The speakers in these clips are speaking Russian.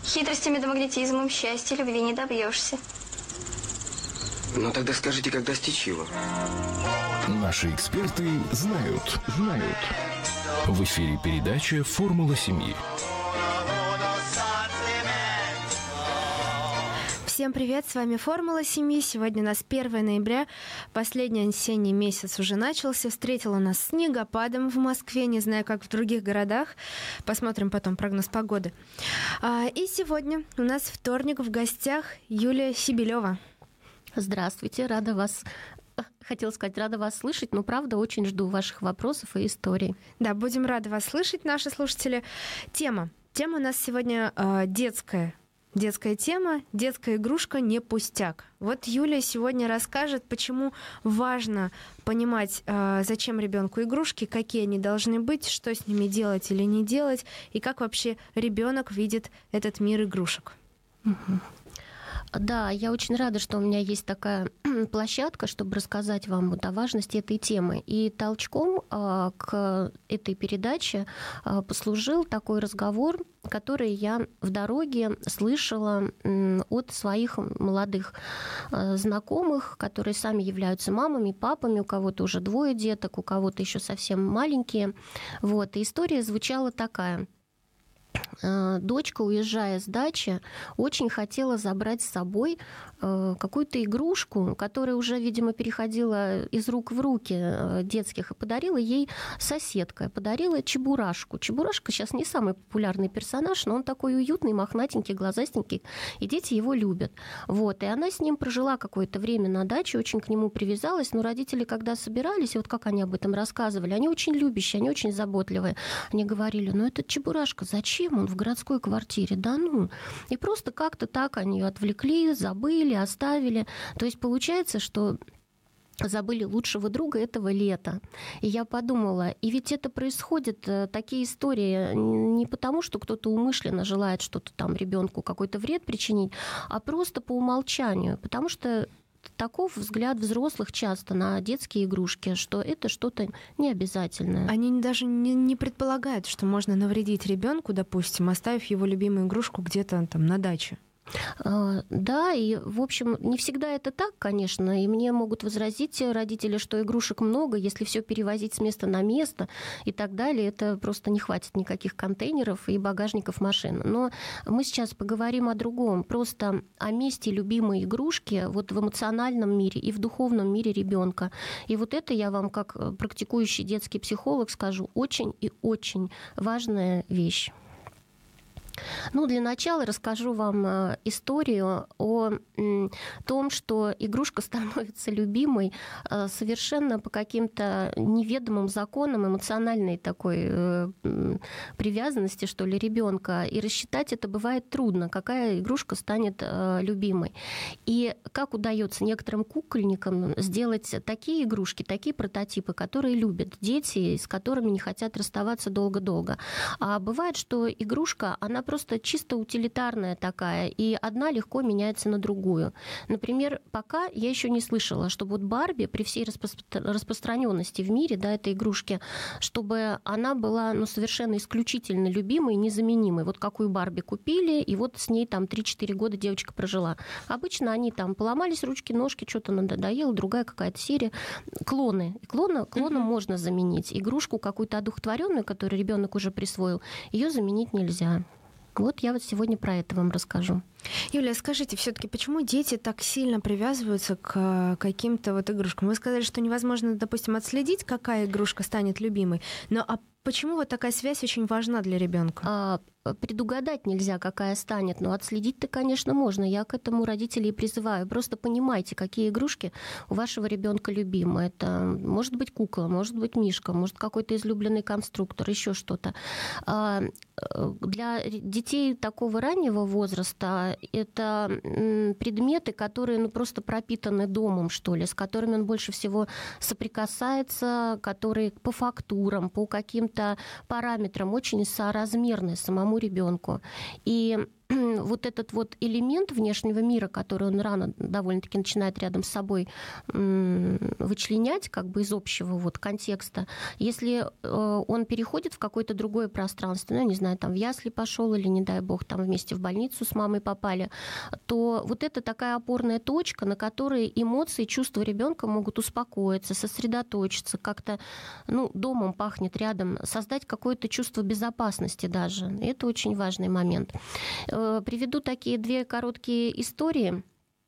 Хитростями да магнетизмом счастья, любви не добьешься. Ну тогда скажите, как достичь его? Наши эксперты знают. В эфире передача «Формула семьи». Всем привет, с вами «Формула семьи». Сегодня у нас 1 ноября, последний осенний месяц уже начался. Встретил у нас снегопадом в Москве, не знаю, как в других городах. Посмотрим потом прогноз погоды. И сегодня у нас вторник, в гостях Юлия Сибилева. Здравствуйте, рада вас слышать, но, правда, очень жду ваших вопросов и историй. Да, будем рады вас слышать, наши слушатели. Тема у нас сегодня детская. Детская тема, детская игрушка не пустяк. Вот Юлия сегодня расскажет, почему важно понимать, зачем ребенку игрушки, какие они должны быть, что с ними делать или не делать, и как вообще ребенок видит этот мир игрушек. Да, я очень рада, что у меня есть такая площадка, чтобы рассказать вам о важности этой темы. И толчком к этой передаче послужил такой разговор, который я в дороге слышала от своих молодых знакомых, которые сами являются мамами, папами, у кого-то уже 2 деток, у кого-то еще совсем маленькие. Вот. И история звучала такая. Дочка, уезжая с дачи, очень хотела забрать с собой какую-то игрушку, которая уже, видимо, переходила из рук в руки детских, и подарила ей соседка, подарила Чебурашку. Чебурашка сейчас не самый популярный персонаж, но он такой уютный, мохнатенький, глазастенький, и дети его любят. Вот. И она с ним прожила какое-то время на даче, очень к нему привязалась, но родители, когда собирались, и вот как они об этом рассказывали, они очень любящие, они очень заботливые. Они говорили, ну этот Чебурашка, зачем он в городской квартире? Да ну. И просто как-то так они ее отвлекли, забыли, оставили. То есть получается, что забыли лучшего друга этого лета. И я подумала, и ведь это происходит, такие истории, не потому, что кто-то умышленно желает что-то там ребенку какой-то вред причинить, а просто по умолчанию, потому что таков взгляд взрослых часто на детские игрушки, что это что-то необязательное. Они даже не предполагают, что можно навредить ребенку, допустим, оставив его любимую игрушку где-то там на даче. Да, и, в общем, не всегда это так, конечно, и мне могут возразить родители, что игрушек много, если все перевозить с места на место и так далее, это просто не хватит никаких контейнеров и багажников машин. Но мы сейчас поговорим о другом, просто о месте любимой игрушки вот в эмоциональном мире и в духовном мире ребенка. И вот это я вам, как практикующий детский психолог, скажу, очень и очень важная вещь. Ну, для начала расскажу вам историю о том, что игрушка становится любимой совершенно по каким-то неведомым законам эмоциональной такой привязанности, что ли, ребенка. И рассчитать это бывает трудно, какая игрушка станет любимой. И как удается некоторым кукольникам сделать такие игрушки, такие прототипы, которые любят дети, с которыми не хотят расставаться долго-долго. А бывает, что игрушка, она просто чисто утилитарная такая, и одна легко меняется на другую. Например, пока я еще не слышала, чтобы вот Барби при всей распространенности в мире, да, этой игрушки, чтобы она была, ну, совершенно исключительно любимой, незаменимой. Вот какую Барби купили, и вот с ней там 3-4 года девочка прожила. Обычно они там поломались ручки, ножки, что-то надоело, другая какая-то серия. Клоны. Клоном можно заменить. Игрушку какую-то одухотворенную, которую ребенок уже присвоил, ее заменить нельзя. Вот я вот сегодня про это вам расскажу. Юлия, скажите, все-таки почему дети так сильно привязываются к каким-то вот игрушкам? Вы сказали, что невозможно, допустим, отследить, какая игрушка станет любимой, но почему вот такая связь очень важна для ребенка? Предугадать нельзя, какая станет, но отследить-то, конечно, можно. Я к этому родителей призываю. Просто понимайте, какие игрушки у вашего ребенка любимы. Это может быть кукла, может быть мишка, может какой-то излюбленный конструктор, еще что-то. Для детей такого раннего возраста это предметы, которые ну, просто пропитаны домом, что ли, с которыми он больше всего соприкасается, которые по фактурам, по каким-то параметрам очень соразмерны самому ребенку. И вот этот вот элемент внешнего мира, который он рано довольно-таки начинает рядом с собой вычленять как бы из общего вот контекста, если он переходит в какое-то другое пространство, ну, не знаю, там в ясли пошел или, не дай бог, там вместе в больницу с мамой попали, то вот это такая опорная точка, на которой эмоции, чувства ребенка могут успокоиться, сосредоточиться, как-то, ну, домом пахнет рядом, создать какое-то чувство безопасности даже. И это очень важный момент. Приведу такие 2 короткие истории.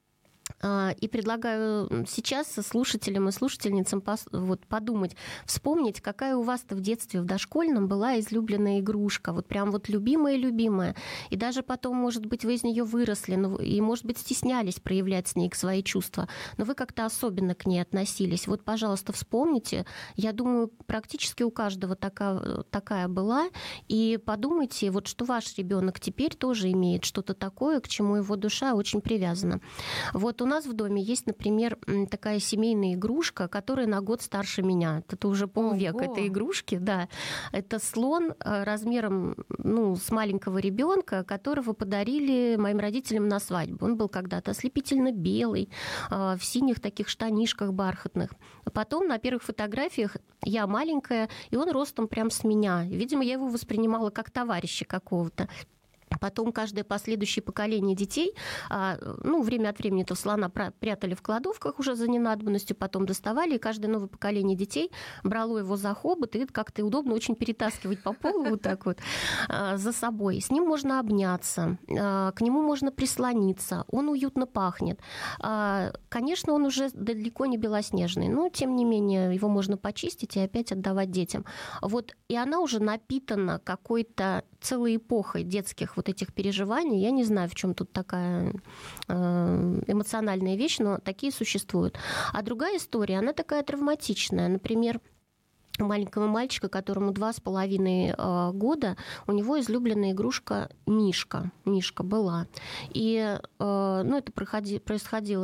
И предлагаю сейчас слушателям и слушательницам вот подумать, вспомнить, какая у вас-то в детстве в дошкольном была излюбленная игрушка, вот прям вот любимая-любимая. И даже потом, может быть, вы из нее выросли, и, может быть, стеснялись проявлять с ней свои чувства, но вы как-то особенно к ней относились. Вот, пожалуйста, вспомните. Я думаю, практически у каждого такая была. И подумайте, вот что ваш ребенок теперь тоже имеет что-то такое, к чему его душа очень привязана. Вот у нас в доме есть, например, такая семейная игрушка, которая на год старше меня. Это уже полвека этой игрушки, да. Это слон размером, ну, с маленького ребенка, которого подарили моим родителям на свадьбу. Он был когда-то ослепительно белый, в синих таких штанишках бархатных. Потом на первых фотографиях я маленькая, и он ростом прям с меня. Видимо, я его воспринимала как товарища какого-то. Потом каждое последующее поколение детей, ну, время от времени этого слона прятали в кладовках уже за ненадобностью, потом доставали, и каждое новое поколение детей брало его за хобот, и как-то удобно очень перетаскивать по полу вот так вот за собой. С ним можно обняться, к нему можно прислониться, он уютно пахнет. Конечно, он уже далеко не белоснежный, но, тем не менее, его можно почистить и опять отдавать детям. Вот, и она уже напитана какой-то целой эпохой детских вот этих переживаний. Я не знаю, в чем тут такая эмоциональная вещь, но такие существуют. А другая история, она такая травматичная. Например, у маленького мальчика, которому 2,5 года, у него излюбленная игрушка Мишка. Мишка была. И ну, это происходило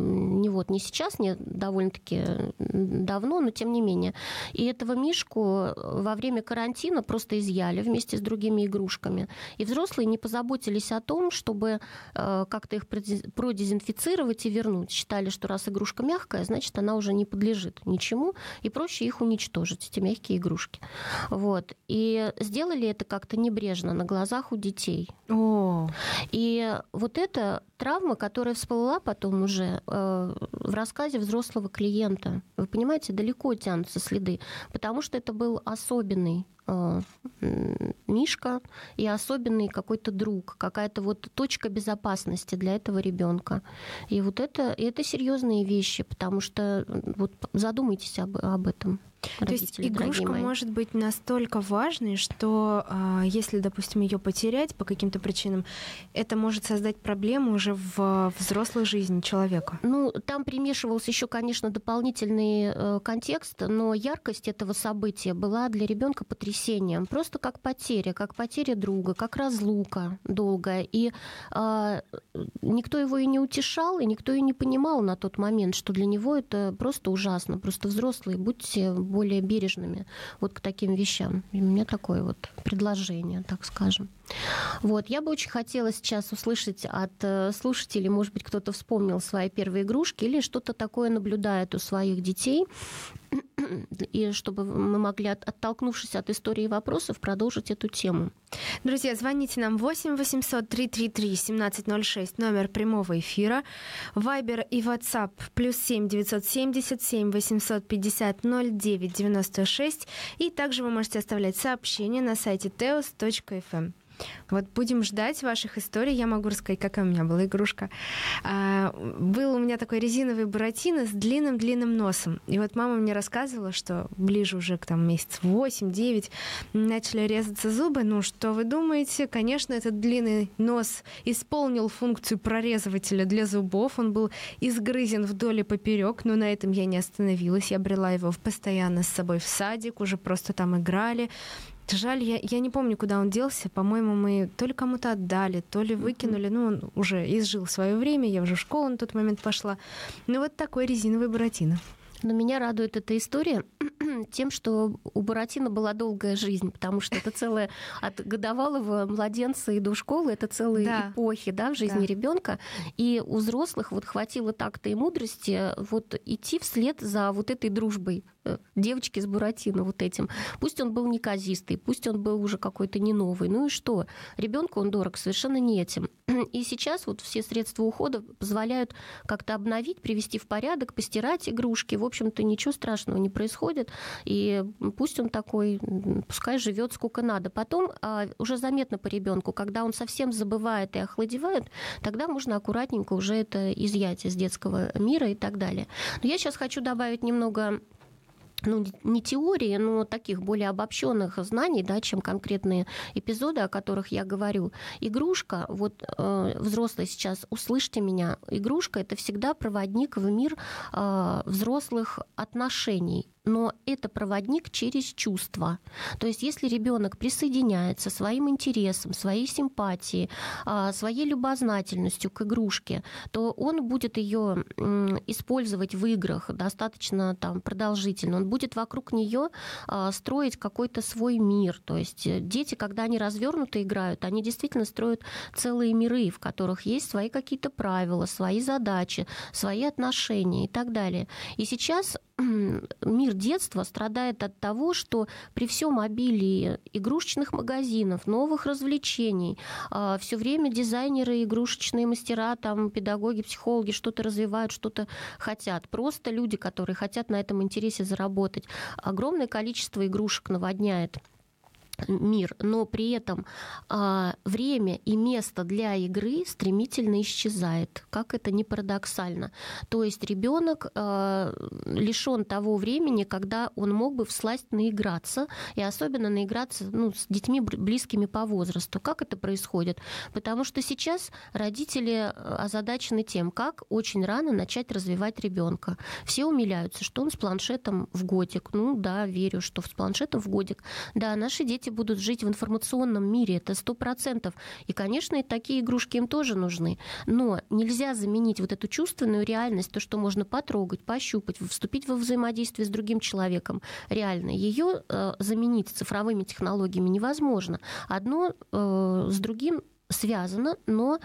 не сейчас, не довольно-таки давно, но тем не менее. И этого Мишку во время карантина просто изъяли вместе с другими игрушками. И взрослые не позаботились о том, чтобы как-то их продезинфицировать и вернуть. Считали, что раз игрушка мягкая, значит, она уже не подлежит ничему, и проще их уничтожить, эти мягкие игрушки. Вот. И сделали это как-то небрежно на глазах у детей. И вот эта травма, которая всплыла потом уже в рассказе взрослого клиента, вы понимаете, далеко тянутся следы, потому что это был особенный Мишка и особенный какой-то друг, какая-то вот точка безопасности для этого ребенка. И вот это серьезные вещи, потому что вот задумайтесь об этом. То есть игрушка может быть настолько важной, что если, допустим, ее потерять по каким-то причинам, это может создать проблему уже в взрослой жизни человека. Ну, там примешивался еще, конечно, дополнительный контекст, но яркость этого события была для ребенка потрясением. Просто как потеря друга, как разлука долгая. И никто его и не утешал, и никто и не понимал на тот момент, что для него это просто ужасно. Просто взрослые, будьте более бережными вот к таким вещам. И у меня такое вот предложение, так скажем. Вот. Я бы очень хотела сейчас услышать от слушателей, может быть, кто-то вспомнил свои первые игрушки или что-то такое наблюдает у своих детей, и чтобы мы могли, оттолкнувшись от истории и вопросов, продолжить эту тему. Друзья, звоните нам 8 800 333 1706, номер прямого эфира. Вайбер и WhatsApp +7 977 850 09 96. И также вы можете оставлять сообщения на сайте teos.fm. Вот будем ждать ваших историй. Я могу рассказать, какая у меня была игрушка. Был у меня такой резиновый буратино с длинным-длинным носом. И вот мама мне рассказывала, что ближе уже к месяц 8-9 начали резаться зубы. Ну, что вы думаете? Конечно, этот длинный нос исполнил функцию прорезывателя для зубов. Он был изгрызен вдоль и поперек, но на этом я не остановилась. Я брала его постоянно с собой в садик, уже просто там играли. Жаль, я не помню, куда он делся. По-моему, мы то ли кому-то отдали, то ли выкинули. Ну, он уже изжил свое время, я уже в школу на тот момент пошла. Ну, вот такой резиновый буратино. Но меня радует эта история, тем, что у Буратино была долгая жизнь, потому что это целая от годовалого младенца и до школы, это целые эпохи, да, в жизни ребенка. И у взрослых вот хватило такта и мудрости вот идти вслед за вот этой дружбой девочки с Буратино вот этим. Пусть он был неказистый, пусть он был уже какой-то не новый. Ну и что? Ребенку он дорог совершенно не этим. И сейчас вот все средства ухода позволяют как-то обновить, привести в порядок, постирать игрушки. В общем-то, ничего страшного не происходит. И пусть он такой, пускай живет сколько надо. Потом уже заметно по ребенку, когда он совсем забывает и охладевает, тогда можно аккуратненько уже это изъять из детского мира и так далее. Но я сейчас хочу добавить немного не теории, но таких более обобщенных знаний, да, чем конкретные эпизоды, о которых я говорю. Игрушка, вот взрослые сейчас, услышьте меня, игрушка — это всегда проводник в мир взрослых отношений. Но это проводник через чувства. То есть если ребенок присоединяется своим интересом, своей симпатией, своей любознательностью к игрушке, то он будет ее использовать в играх достаточно там продолжительно. Он будет вокруг нее строить какой-то свой мир. То есть дети, когда они развернуто играют, они действительно строят целые миры, в которых есть свои какие-то правила, свои задачи, свои отношения и так далее. И сейчас мир детства страдает от того, что при всем обилии игрушечных магазинов, новых развлечений, все время дизайнеры, игрушечные мастера, там, педагоги, психологи что-то развивают, что-то хотят. Просто люди, которые хотят на этом интересе заработать. Огромное количество игрушек наводняет мир, но при этом время и место для игры стремительно исчезает, как это ни парадоксально. То есть ребенок лишен того времени, когда он мог бы всласть наиграться, и особенно наиграться с детьми близкими по возрасту. Как это происходит? Потому что сейчас родители озадачены тем, как очень рано начать развивать ребенка. Все умиляются, что он с планшетом в годик. Ну да, верю, что с планшетом в годик. Да, наши дети будут жить в информационном мире, это 100%. И, конечно, и такие игрушки им тоже нужны. Но нельзя заменить вот эту чувственную реальность, то, что можно потрогать, пощупать, вступить во взаимодействие с другим человеком. Реально, ее заменить цифровыми технологиями невозможно. Одно с другим связано, но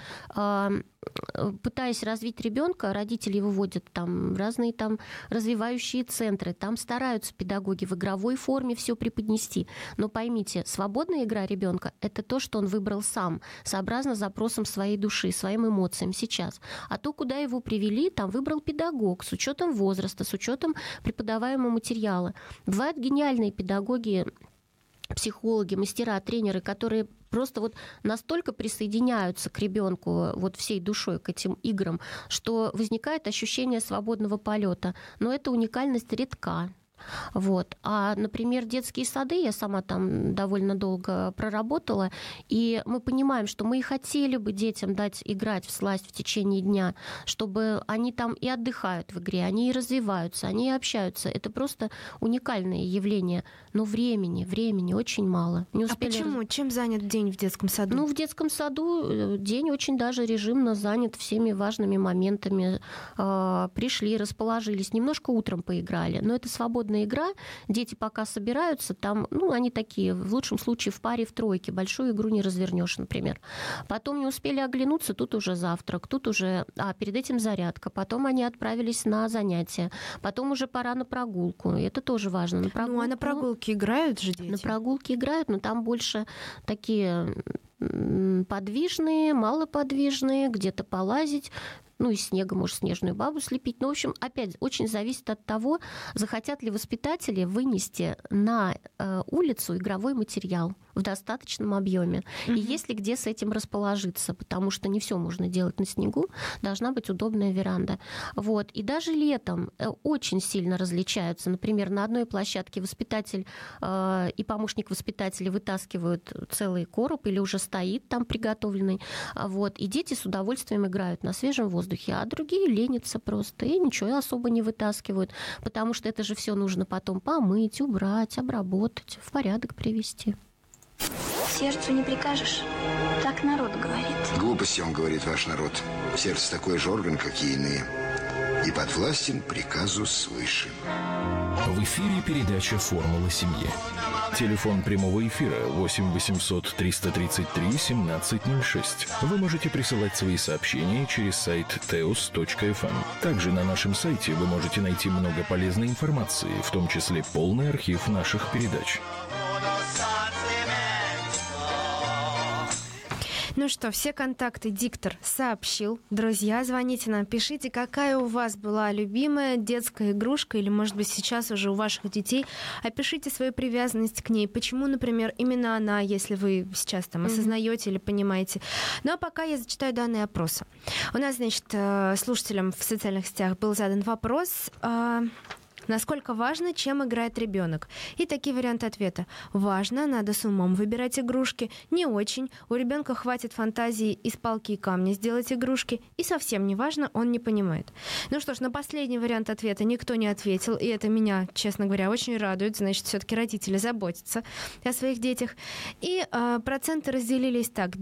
пытаясь развить ребенка, родители его вводят там разные там развивающие центры, там стараются педагоги в игровой форме все преподнести. Но поймите, свободная игра ребенка — это то, что он выбрал сам, сообразно запросам своей души, своим эмоциям сейчас. А то, куда его привели, там выбрал педагог с учетом возраста, с учетом преподаваемого материала. Бывают гениальные педагоги, психологи, мастера, тренеры, которые просто вот настолько присоединяются к ребенку вот всей душой к этим играм, что возникает ощущение свободного полета. Но эта уникальность редка. Вот. А, например, детские сады, я сама там довольно долго проработала, и мы понимаем, что мы и хотели бы детям дать играть всласть в течение дня, чтобы они там и отдыхают в игре, они и развиваются, они и общаются. Это просто уникальное явление. Но времени очень мало. Не успели... А почему? Чем занят день в детском саду? Ну, в детском саду день очень даже режимно занят всеми важными моментами. Пришли, расположились, немножко утром поиграли, но это свободная игра. Дети пока собираются, там, они такие, в лучшем случае, в паре, в тройке. Большую игру не развернешь, например. Потом не успели оглянуться, тут уже завтрак, тут уже, перед этим зарядка. Потом они отправились на занятия. Потом уже пора на прогулку. И это тоже важно. На прогулку, а на прогулке играют же дети? На прогулке играют, но там больше такие подвижные, малоподвижные, где-то полазить. Из снега, может, снежную бабу слепить. Но, в общем, опять очень зависит от того, захотят ли воспитатели вынести на улицу игровой материал в достаточном объеме. И есть ли где с этим расположиться, потому что не все можно делать на снегу, должна быть удобная веранда. Вот. И даже летом очень сильно различаются. Например, на одной площадке воспитатель и помощник воспитателя вытаскивают целый короб или уже стоит там приготовленный. Вот. И дети с удовольствием играют на свежем воздухе, а другие ленятся просто и ничего особо не вытаскивают, потому что это же все нужно потом помыть, убрать, обработать, в порядок привести. Сердцу не прикажешь. Так народ говорит. Глупости, он говорит, ваш народ. Сердце такой же орган, как и иные. и подвластен приказу свыше. В эфире передача «Формула семьи». Телефон прямого эфира 8 800 333 1706. Вы можете присылать свои сообщения через сайт teos.fm. Также на нашем сайте вы можете найти много полезной информации, в том числе полный архив наших передач. Ну что, все контакты диктор сообщил. Друзья, звоните нам, пишите, какая у вас была любимая детская игрушка, или, может быть, сейчас уже у ваших детей. Опишите свою привязанность к ней. Почему, например, именно она, если вы сейчас там осознаете или понимаете. Ну а пока я зачитаю данные опроса. У нас, значит, слушателям в социальных сетях был задан вопрос... Насколько важно, чем играет ребенок? И такие варианты ответа. Важно, надо с умом выбирать игрушки. Не очень. У ребенка хватит фантазии из палки и камня сделать игрушки. И совсем не важно, он не понимает. Ну что ж, на последний вариант ответа никто не ответил. И это меня, честно говоря, очень радует. Значит, все-таки родители заботятся о своих детях. И проценты разделились так.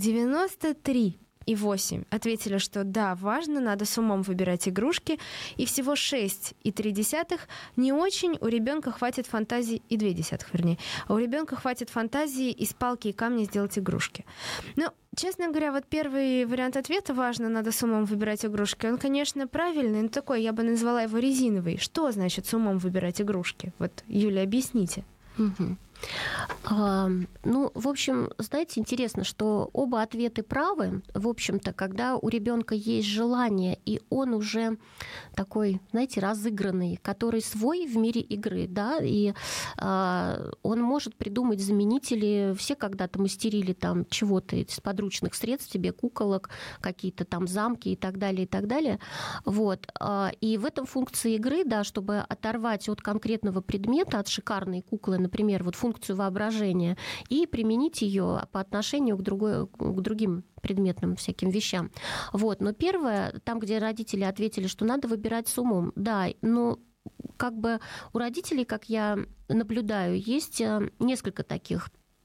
93,8 ответили, что да, важно, надо с умом выбирать игрушки, и всего 6,3 не очень, у ребенка хватит фантазии, и 0,2, вернее, у ребенка хватит фантазии из палки и камня сделать игрушки. Но, честно говоря, вот первый вариант ответа, важно, надо с умом выбирать игрушки, он, конечно, правильный, но такой, я бы назвала его резиновый. Что значит с умом выбирать игрушки? Вот, Юля, объясните. Ну, в общем, знаете, интересно, что оба ответы правы. В общем-то, когда у ребенка есть желание, и он уже такой, знаете, разыгранный, который свой в мире игры, да, и он может придумать заменители. Все когда-то мастерили там чего-то из подручных средств, тебе куколок, какие-то там замки и так далее, и так далее. Вот. И в этом функция игры, да, чтобы оторвать от конкретного предмета, от шикарной куклы, например, вот функцию воображения, и применить ее по отношению к другим предметным всяким вещам. Вот. Но первое, там, где родители ответили, что надо выбирать с умом, да, но как бы у родителей, как я наблюдаю, есть несколько таких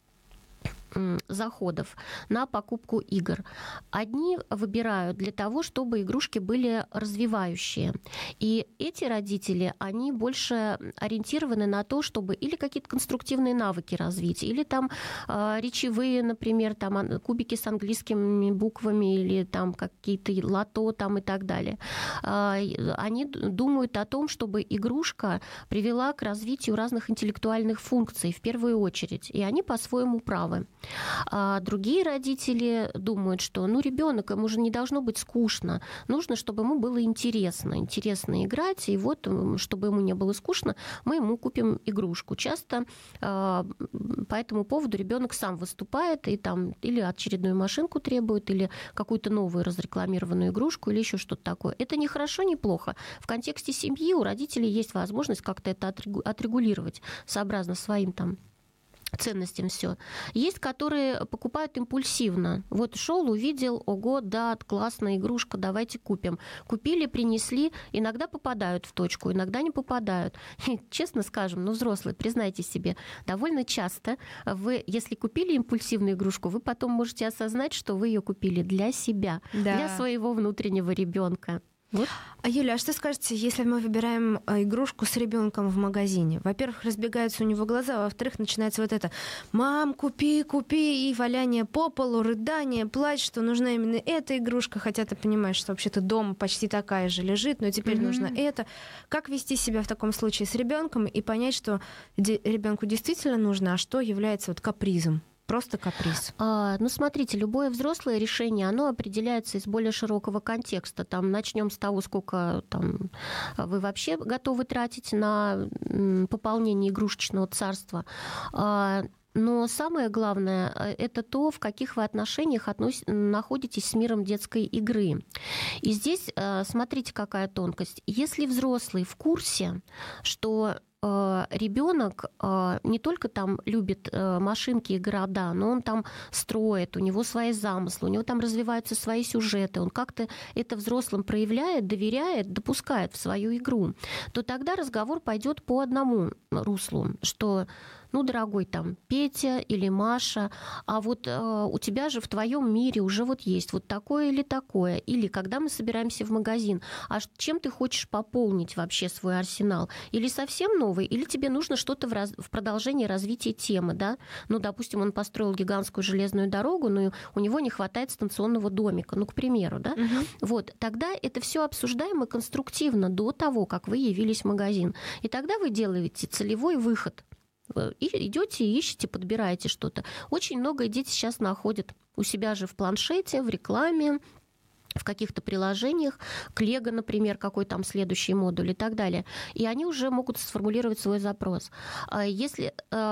заходов на покупку игр. Одни выбирают для того, чтобы игрушки были развивающие. И эти родители, они больше ориентированы на то, чтобы или какие-то конструктивные навыки развить, или там речевые, например, там кубики с английскими буквами, или там какие-то лото там и так далее. Они думают о том, чтобы игрушка привела к развитию разных интеллектуальных функций в первую очередь. И они по-своему правы. А другие родители думают, что ребенок, ему же не должно быть скучно. Нужно, чтобы ему было интересно играть. И вот, чтобы ему не было скучно, мы ему купим игрушку. Часто по этому поводу ребенок сам выступает и там или очередную машинку требует, или какую-то новую разрекламированную игрушку, или еще что-то такое. Это не хорошо, не плохо. В контексте семьи у родителей есть возможность как-то это отрегулировать сообразно своим там ценностям все. Есть, которые покупают импульсивно. Вот шел, увидел, ого, да, классная игрушка, давайте купим. Купили, принесли, иногда попадают в точку, иногда не попадают. И, честно скажем, взрослые, признайте себе, довольно часто вы, если купили импульсивную игрушку, вы потом можете осознать, что вы ее купили для себя, для своего внутреннего ребенка. Вот. А Юля, а что скажете, если мы выбираем игрушку с ребенком в магазине? Во-первых, разбегаются у него глаза, а во-вторых, начинается вот это: «Мам, купи, купи», и валяние по полу, рыдание, плач, что нужна именно эта игрушка, хотя ты понимаешь, что вообще-то дома почти такая же лежит, но теперь нужно это. Как вести себя в таком случае с ребенком и понять, что ребенку действительно нужно, а что является вот капризом? Просто каприз. Смотрите, любое взрослое решение, оно определяется из более широкого контекста. Там начнем с того, сколько там вы вообще готовы тратить на пополнение игрушечного царства. Но самое главное – это то, в каких вы отношениях находитесь с миром детской игры. И здесь смотрите, какая тонкость. Если взрослый в курсе, что ребенок не только там любит машинки и города, но он там строит, у него свои замыслы, у него там развиваются свои сюжеты, он как-то это взрослым проявляет, доверяет, допускает в свою игру, то тогда разговор пойдет по одному руслу, что ну, дорогой там Петя или Маша, а вот у тебя же в твоем мире уже вот есть вот такое или такое. Или когда мы собираемся в магазин, а чем ты хочешь пополнить вообще свой арсенал? Или совсем новый, или тебе нужно что-то в продолжении развития темы, да? Ну, допустим, он построил гигантскую железную дорогу, но у него не хватает станционного домика, ну, к примеру, да? Вот, тогда это все обсуждаемо конструктивно до того, как вы явились в магазин. И тогда вы делаете целевой выход. И идете, ищете, подбираете что-то. Очень много дети сейчас находят у себя же в планшете, в рекламе, в каких-то приложениях, к Лего, например, какой там следующий модуль и так далее. И они уже могут сформулировать свой запрос. Если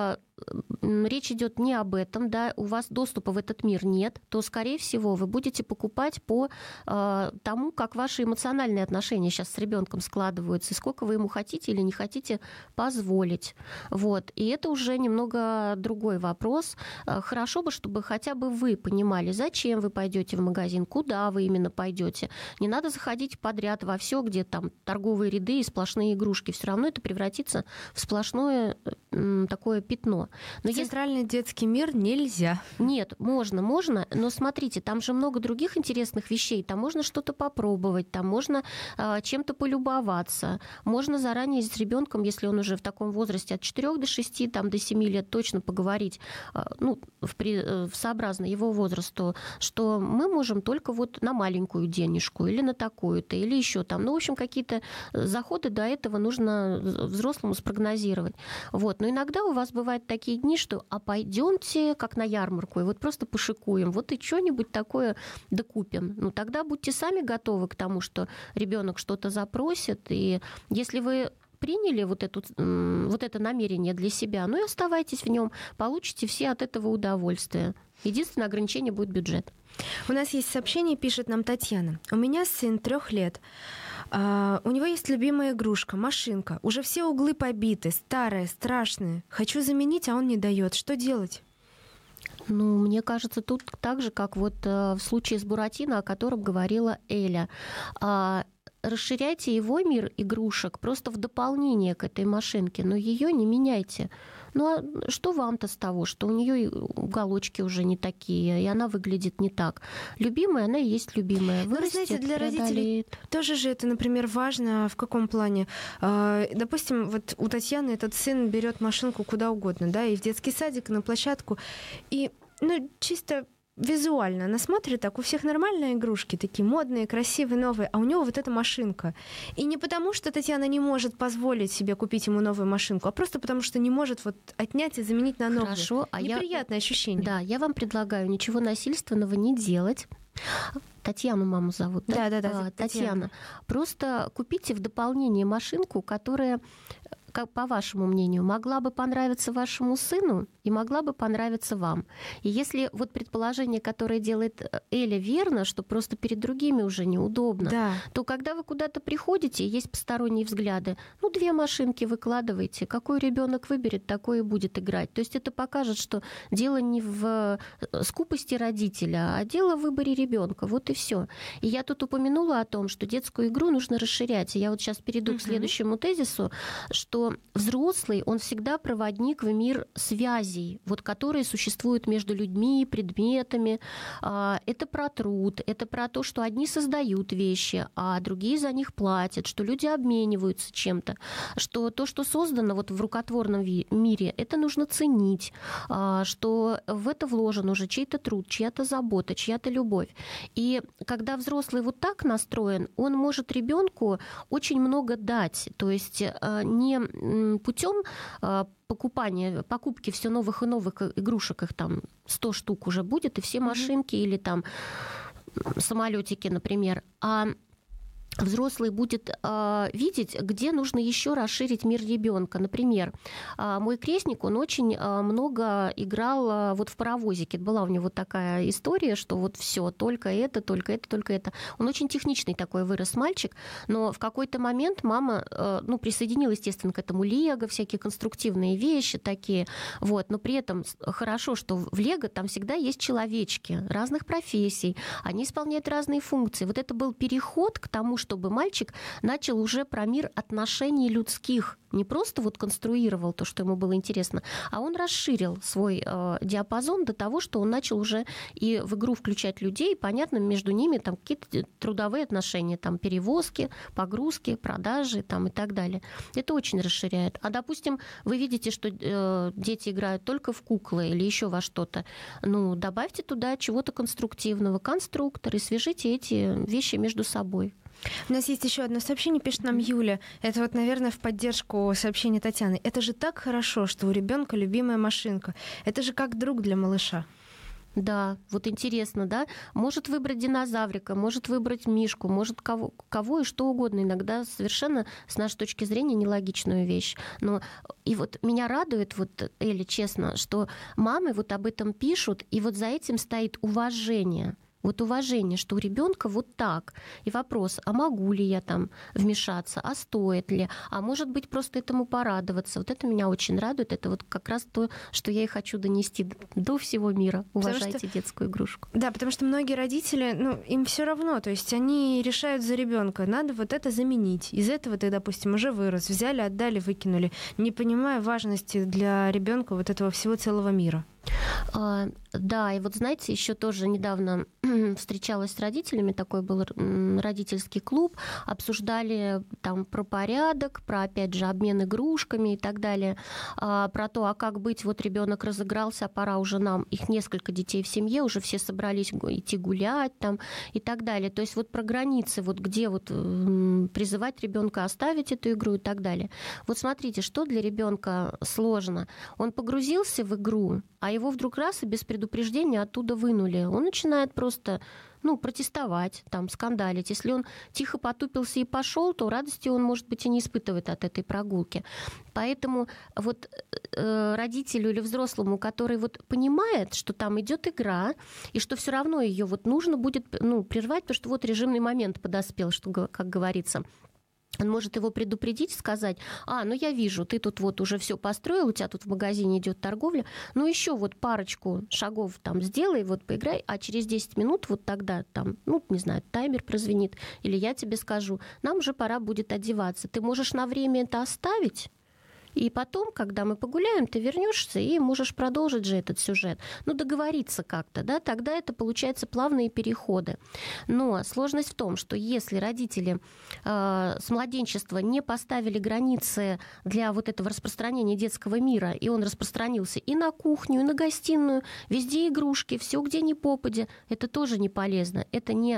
речь идет не об этом, да, у вас доступа в этот мир нет, то, скорее всего, вы будете покупать по тому, как ваши эмоциональные отношения сейчас с ребенком складываются, и сколько вы ему хотите или не хотите позволить. Вот. И это уже немного другой вопрос. Хорошо бы, чтобы хотя бы вы понимали, зачем вы пойдете в магазин, куда вы именно пойдете. Не надо заходить подряд во все, где там торговые ряды и сплошные игрушки. Все равно это превратится в сплошное такое пятно. Но Центральный детский мир нельзя. Нет, можно, но смотрите, там же много других интересных вещей. Там можно что-то попробовать, там можно чем-то полюбоваться. Можно заранее с ребенком, если он уже в таком возрасте от 4 до 6, там, до 7 лет, точно поговорить, ну, сообразно его возрасту, что мы можем только вот на маленькую денежку или на такую-то, или еще там. Ну, в общем, какие-то заходы до этого нужно взрослому спрогнозировать. Вот. Но иногда у вас бывают такие дни, что а пойдемте как на ярмарку, и вот просто пошикуем, вот и что-нибудь такое докупим. Ну, тогда будьте сами готовы к тому, что ребенок что-то запросит, и если вы приняли вот это намерение для себя, ну и оставайтесь в нем, получите все от этого удовольствие. Единственное ограничение будет бюджет. У нас есть сообщение, пишет нам Татьяна. У меня сын 3 лет. У него есть любимая игрушка, машинка. Уже все углы побиты, старая, страшная. Хочу заменить, а он не дает. Что делать? Ну, мне кажется, тут так же, как вот в случае с Буратино, о котором говорила Эля. Расширяйте его мир игрушек просто в дополнение к этой машинке, но ее не меняйте. Ну а что вам-то с того, что у нее уголочки уже не такие, и она выглядит не так? Любимая, она и есть любимая. Вырастет, знаете, для родителей тоже же это, например, важно в каком плане. Допустим, вот у Татьяны этот сын берет машинку куда угодно, да, и в детский садик, и на площадку, и, ну, чисто визуально она смотрит, так у всех нормальные игрушки, такие модные, красивые, новые, а у него вот эта машинка. И не потому, что Татьяна не может позволить себе купить ему новую машинку, а просто потому, что не может вот отнять и заменить на новую. Хорошо, неприятное ощущение. Да, я вам предлагаю ничего насильственного не делать. Татьяну маму зовут, да? Да, Татьяна. Просто купите в дополнение машинку, которая, как по вашему мнению, могла бы понравиться вашему сыну и могла бы понравиться вам. И если вот предположение, которое делает Эля, верно, что просто перед другими уже неудобно, да, то когда вы куда-то приходите, есть посторонние взгляды, ну, 2 машинки выкладываете, какой ребенок выберет, такой и будет играть. То есть это покажет, что дело не в скупости родителя, а дело в выборе ребенка. Вот и все. И я тут упомянула о том, что детскую игру нужно расширять. И я вот сейчас перейду к следующему тезису, что взрослый, он всегда проводник в мир связей, вот, которые существуют между людьми, предметами. Это про труд, это про то, что одни создают вещи, а другие за них платят, что люди обмениваются чем-то, что то, что создано вот в рукотворном мире, это нужно ценить, что в это вложен уже чей-то труд, чья-то забота, чья-то любовь. И когда взрослый вот так настроен, он может ребенку очень много дать, то есть не путем покупки все новых и новых игрушек, их там 100 штук уже будет, и все машинки или там самолетики, например, а взрослый будет видеть, где нужно еще расширить мир ребенка. Например, мой крестник, он очень много играл вот в паровозике. Была у него такая история, что вот все, только это. Он очень техничный такой вырос мальчик, но в какой-то момент мама, присоединила, естественно, к этому Лего, всякие конструктивные вещи такие. Вот. Но при этом хорошо, что в Лего там всегда есть человечки разных профессий, они исполняют разные функции. Вот это был переход к тому, чтобы мальчик начал уже про мир отношений людских, не просто вот конструировал то, что ему было интересно, а он расширил свой диапазон до того, что он начал уже и в игру включать людей, понятно, между ними там какие-то трудовые отношения, там перевозки, погрузки, продажи там, и так далее. Это очень расширяет. А, допустим, вы видите, что дети играют только в куклы или еще во что-то, ну, добавьте туда чего-то конструктивного, конструктор, и свяжите эти вещи между собой. У нас есть еще одно сообщение, пишет нам Юля. Это вот, наверное, в поддержку сообщения Татьяны. Это же так хорошо, что у ребенка любимая машинка. Это же как друг для малыша. Да, вот интересно, да? Может выбрать динозаврика, может выбрать мишку, может кого и что угодно. Иногда совершенно, с нашей точки зрения, нелогичную вещь. Но и вот меня радует, вот, Эля, честно, что мамы вот об этом пишут, и вот за этим стоит уважение. Вот уважение, что у ребенка вот так. И вопрос, а могу ли я там вмешаться, а стоит ли, а может быть просто этому порадоваться. Вот это меня очень радует. Это вот как раз то, что я и хочу донести до всего мира. Уважайте детскую игрушку. Да, потому что многие родители, ну, им все равно, то есть они решают за ребенка, надо вот это заменить. Из этого ты, допустим, уже вырос, взяли, отдали, выкинули, не понимая важности для ребенка вот этого всего целого мира. Да, и вот знаете, еще тоже недавно встречалась с родителями, такой был родительский клуб, обсуждали там про порядок, про, опять же, обмен игрушками и так далее, про то, а как быть, вот ребенок разыгрался, а пора уже нам, их несколько детей в семье, уже все собрались идти гулять там и так далее. То есть вот про границы, вот где вот призывать ребенка оставить эту игру и так далее. Вот смотрите, что для ребенка сложно. Он погрузился в игру, а его вдруг раз и без предупреждения оттуда вынули. Он начинает просто, ну, протестовать, там, скандалить. Если он тихо потупился и пошел, то радости он, может быть, и не испытывает от этой прогулки. Поэтому вот родителю или взрослому, который вот понимает, что там идет игра, и что все равно ее вот нужно будет, ну, прервать, потому что вот режимный момент подоспел, что, как говорится. Он может его предупредить, сказать: ну я вижу, ты тут вот уже все построил, у тебя тут в магазине идет торговля, ну еще вот парочку шагов там сделай, вот поиграй, а через 10 минут вот тогда там, ну не знаю, таймер прозвенит, или я тебе скажу, нам уже пора будет одеваться. Ты можешь на время это оставить? И потом, когда мы погуляем, ты вернешься и можешь продолжить же этот сюжет. Ну, договориться как-то, да, тогда это получается плавные переходы. Но сложность в том, что если родители с младенчества не поставили границы для вот этого распространения детского мира, и он распространился и на кухню, и на гостиную, везде игрушки, все где ни попадя, это тоже не полезно. Это не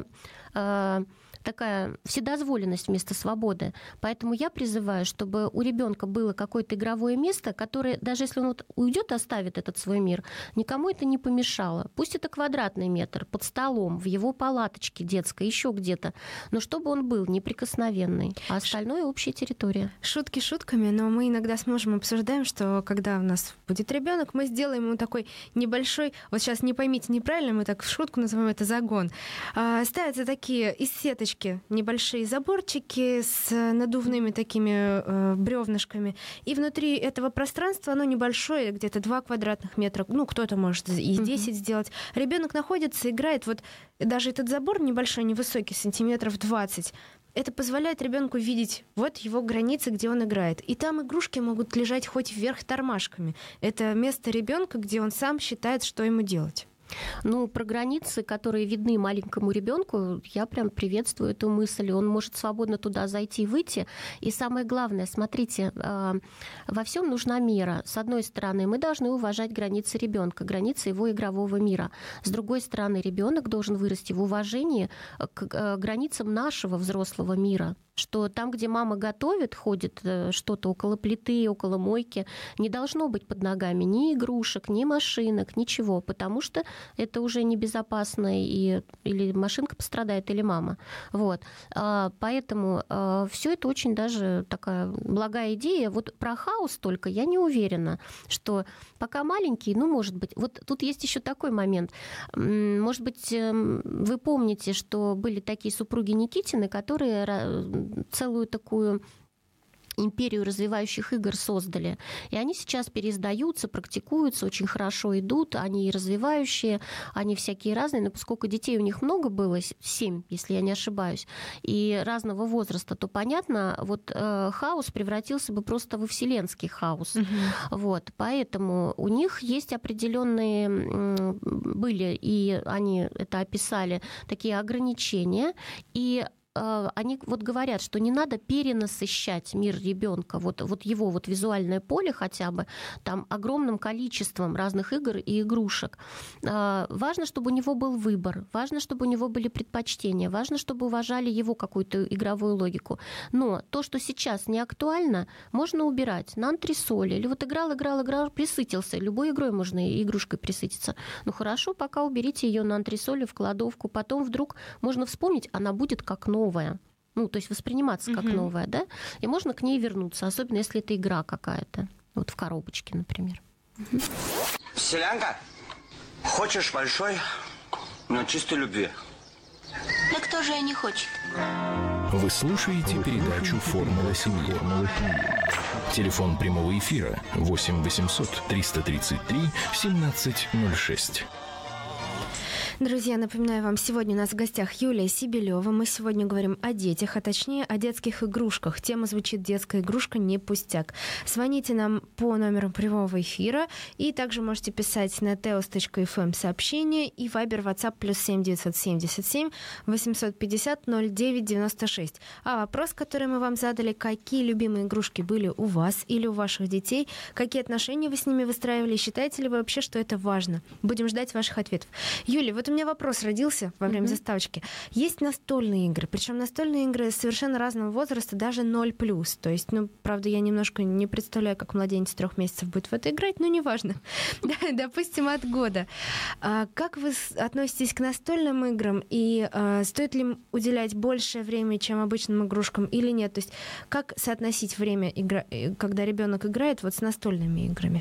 такая вседозволенность вместо свободы. Поэтому я призываю, чтобы у ребенка было какое-то игровое место, которое, даже если он вот уйдет, оставит этот свой мир, никому это не помешало. Пусть это квадратный метр, под столом, в его палаточке детской, еще где-то, но чтобы он был неприкосновенный, а остальное общая территория. Шутки шутками, но мы иногда с мужем обсуждаем, что когда у нас будет ребенок, мы сделаем ему такой небольшой, вот сейчас не поймите неправильно, мы так в шутку называем это загон. Ставятся такие из сеточки небольшие заборчики с надувными такими бревнышками. И внутри этого пространства, оно небольшое, где-то 2 квадратных метра. Ну, кто-то может и 10 сделать. Ребенок находится, играет. Вот даже этот забор небольшой, невысокий, сантиметров 20. Это позволяет ребенку видеть вот его границы, где он играет. И там игрушки могут лежать хоть вверх тормашками. Это место ребенка, где он сам считает, что ему делать. Ну, про границы, которые видны маленькому ребенку, я прям приветствую эту мысль. Он может свободно туда зайти и выйти. И самое главное, смотрите, во всем нужна мера. С одной стороны, мы должны уважать границы ребенка, границы его игрового мира. С другой стороны, ребенок должен вырасти в уважении к границам нашего взрослого мира. Что там, где мама готовит, ходит что-то около плиты, около мойки, не должно быть под ногами ни игрушек, ни машинок, ничего, потому что это уже небезопасно, и или машинка пострадает, или мама. Вот. Поэтому все это очень даже такая благая идея. Вот про хаос только я не уверена, что пока маленький, ну, может быть, вот тут есть еще такой момент. Может быть, вы помните, что были такие супруги Никитины, которые целую такую империю развивающих игр создали. И они сейчас переиздаются, практикуются, очень хорошо идут. Они и развивающие, они всякие разные. Но поскольку детей у них много было, 7, если я не ошибаюсь, и разного возраста, то, понятно, вот хаос превратился бы просто во вселенский хаос. Вот. Поэтому у них есть определенные, были, и они это описали, такие ограничения. И они вот говорят, что не надо перенасыщать мир ребенка, вот его вот визуальное поле хотя бы, там огромным количеством разных игр и игрушек. Важно, чтобы у него был выбор, важно, чтобы у него были предпочтения, важно, чтобы уважали его какую-то игровую логику. Но то, что сейчас не актуально, можно убирать на антресоли. Или вот играл, присытился. Любой игрой можно и игрушкой присытиться. Ну хорошо, пока уберите ее на антресоли в кладовку, потом вдруг можно вспомнить, она будет как новая. Ну, то есть восприниматься как новая, да? И можно к ней вернуться, особенно если это игра какая-то. Вот в коробочке, например. Селянка, хочешь большой, но чистой любви? Да кто же и не хочет? Вы слушаете передачу «Формула семьи». Телефон прямого эфира 8 800 333 1706. Друзья, напоминаю вам, сегодня у нас в гостях Юлия Сибилева. Мы сегодня говорим о детях, а точнее о детских игрушках. Тема звучит «Детская игрушка не пустяк». Звоните нам по номеру прямого эфира и также можете писать на teos.fm сообщение и Viber, WhatsApp +7 977 850 09 96. А вопрос, который мы вам задали: какие любимые игрушки были у вас или у ваших детей? Какие отношения вы с ними выстраивали? Считаете ли вы вообще, что это важно? Будем ждать ваших ответов. Юлия, вот у меня вопрос родился во время заставочки. Есть настольные игры, причем настольные игры совершенно разного возраста, даже 0+. То есть, ну, правда, я немножко не представляю, как младенец 3 месяцев будет в это играть, но неважно. Допустим, от года. Как вы относитесь к настольным играм, и стоит ли уделять большее время, чем обычным игрушкам, или нет? То есть, как соотносить время, когда ребенок играет, вот с настольными играми?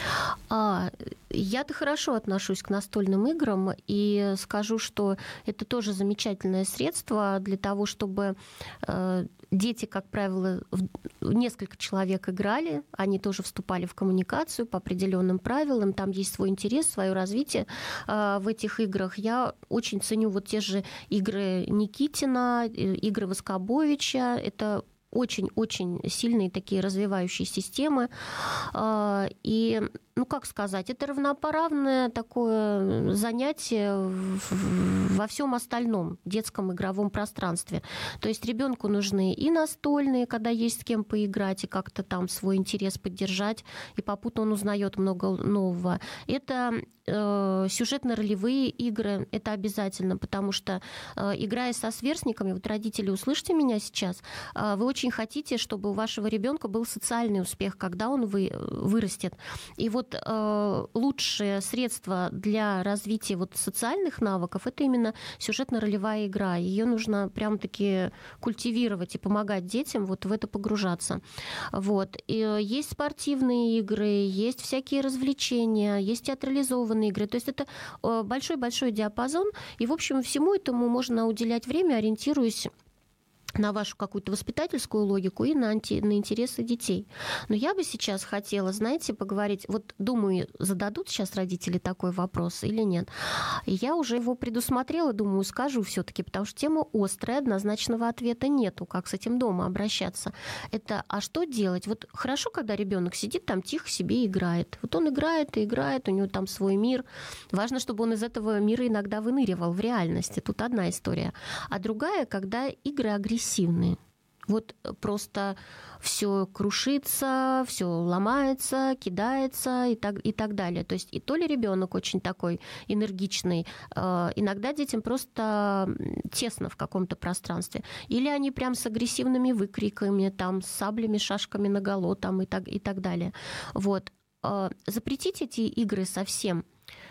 Я-то хорошо отношусь к настольным играм и скажу, что это тоже замечательное средство для того, чтобы дети, как правило, несколько человек играли, они тоже вступали в коммуникацию по определенным правилам, там есть свой интерес, свое развитие в этих играх. Я очень ценю вот те же игры Никитина, игры Воскобовича, это очень-очень сильные такие развивающие системы. И, ну, как сказать, это равноправное такое занятие во всем остальном детском игровом пространстве. То есть ребенку нужны и настольные, когда есть с кем поиграть, и как-то там свой интерес поддержать, и попутно он узнает много нового. Это сюжетно-ролевые игры, это обязательно, потому что, играя со сверстниками, вот родители, услышьте меня сейчас, вы очень хотите, чтобы у вашего ребенка был социальный успех, когда он вырастет. И вот лучшее средство для развития вот социальных навыков — это именно сюжетно-ролевая игра. Ее нужно прям-таки культивировать и помогать детям вот в это погружаться. Вот. И есть спортивные игры, есть всякие развлечения, есть театрализованные игры. То есть это большой-большой диапазон. И, в общем, всему этому можно уделять время, ориентируясь на вашу какую-то воспитательскую логику и на интересы детей. Но я бы сейчас хотела, знаете, поговорить, вот думаю, зададут сейчас родители такой вопрос или нет. И я уже его предусмотрела, думаю, скажу все-таки, потому что тема острая, однозначного ответа нету, как с этим дома обращаться. Это, а что делать? Вот хорошо, когда ребенок сидит там тихо себе играет. Вот он играет и играет, у него там свой мир. Важно, чтобы он из этого мира иногда выныривал в реальности. Тут одна история. А другая, когда игры агрессивные. Вот просто все крушится, все ломается, кидается и так далее. То есть и то ли ребенок очень такой энергичный, иногда детям просто тесно в каком-то пространстве, или они прям с агрессивными выкриками, там, с саблями, шашками наголо там, и так далее. Вот. Запретить эти игры совсем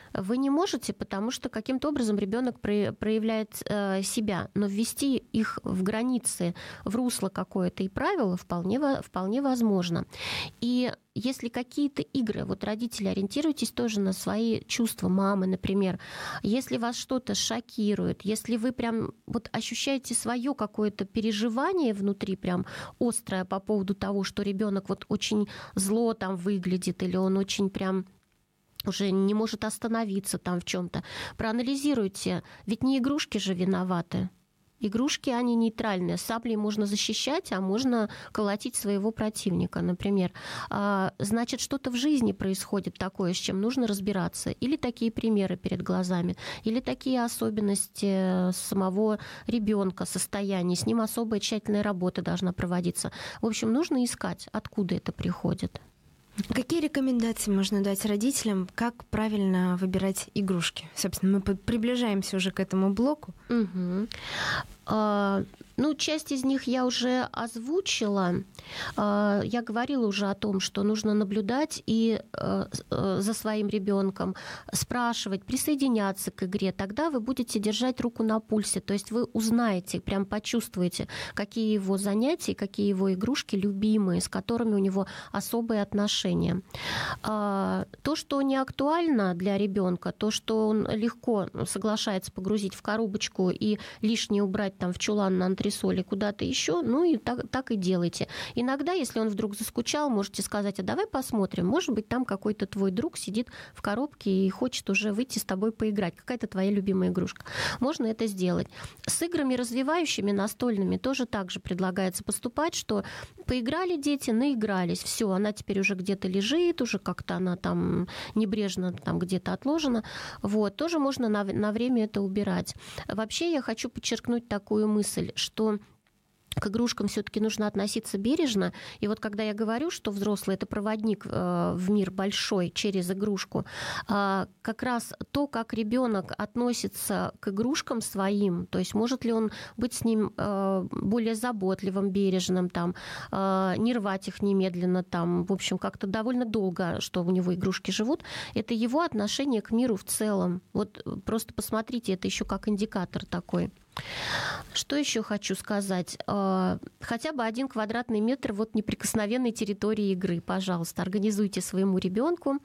Вы не можете, потому что каким-то образом ребенок проявляет себя, но ввести их в границы, в русло какое-то и правило вполне возможно. И если какие-то игры, вот родители, ориентируйтесь тоже на свои чувства мамы, например, если вас что-то шокирует, если вы прям вот ощущаете свое какое-то переживание внутри прям острое по поводу того, что ребенок вот очень зло там выглядит, или он очень прям уже не может остановиться там в чем-то, проанализируйте, ведь не игрушки же виноваты. Игрушки, они нейтральные. Саблей можно защищать, а можно колотить своего противника, например. Значит, что-то в жизни происходит такое, с чем нужно разбираться. Или такие примеры перед глазами, или такие особенности самого ребенка, состояния. С ним особая тщательная работа должна проводиться. В общем, нужно искать, откуда это приходит. Какие рекомендации можно дать родителям, как правильно выбирать игрушки? Собственно, мы приближаемся уже к этому блоку. Угу. Ну, часть из них я уже озвучила. Я говорила уже о том, что нужно наблюдать и за своим ребенком, спрашивать, присоединяться к игре. Тогда вы будете держать руку на пульсе. То есть вы узнаете, прям почувствуете, какие его занятия, какие его игрушки любимые, с которыми у него особые отношения. То, что не актуально для ребенка, то, что он легко соглашается погрузить в коробочку и лишнее убрать там в чулан на антресоли куда-то еще, ну и так и делайте. Иногда, если он вдруг заскучал, можете сказать: а давай посмотрим, может быть, там какой-то твой друг сидит в коробке и хочет уже выйти с тобой поиграть, какая-то твоя любимая игрушка. Можно это сделать. С играми развивающими, настольными, тоже так же предлагается поступать, что поиграли дети, наигрались, все, она теперь уже где-то лежит, уже как-то она там небрежно там где-то отложена. Вот, тоже можно на время это убирать. Вообще я хочу подчеркнуть такую мысль, что к игрушкам все-таки нужно относиться бережно. И вот когда я говорю, что взрослый — это проводник в мир большой через игрушку, как раз то, как ребенок относится к игрушкам своим, то есть может ли он быть с ним более заботливым, бережным, там, не рвать их немедленно, там, в общем, как-то довольно долго, что у него игрушки живут, это его отношение к миру в целом. Вот просто посмотрите, это еще как индикатор такой. Что еще хочу сказать? Хотя бы 1 квадратный метр вот неприкосновенной территории игры, пожалуйста, организуйте своему ребенку.